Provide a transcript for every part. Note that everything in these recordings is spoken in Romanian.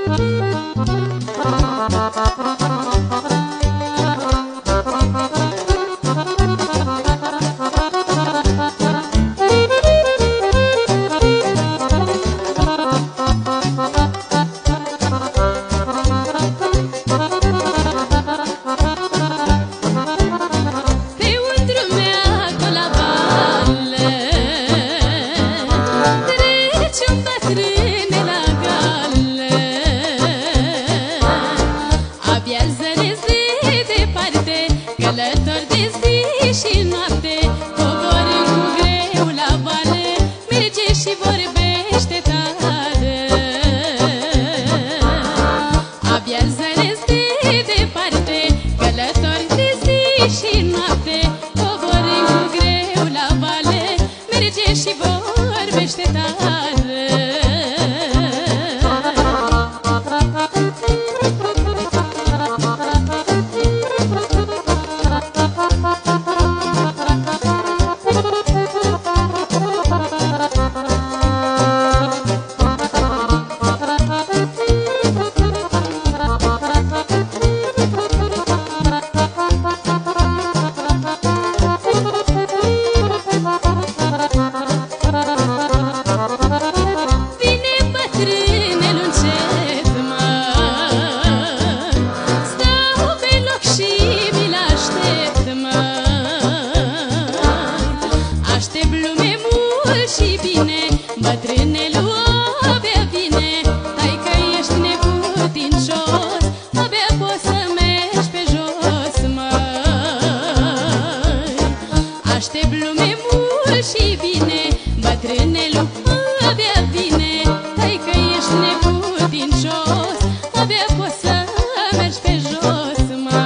Călător de zi și noapte, coborând cu greu la vale, merge și vorbește tare. Abia-l zăresc de departe, călător de zi și noapte, coborând cu greu la vale, merge și vorbește tare. Și bine, bătrânelul abia vine, tai-că ești neputincios, abia poți să mergi pe jos, măi. Aștept lume mult și bine, bătrânelul abia vine, tai-că ești neputincios, abia poți să mergi pe jos, măi.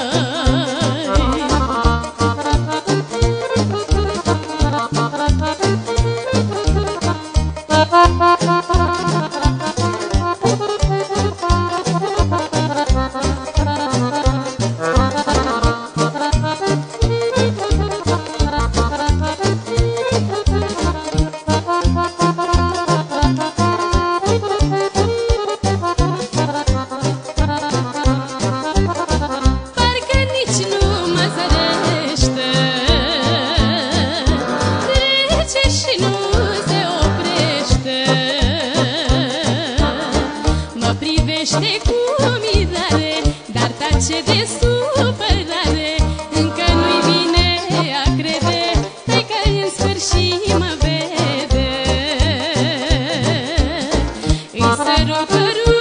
Privește cu mirare, dar tace de supărare, încă nu-i vine a crede, tai-că în sfârșit mă vede. Îi sărut părul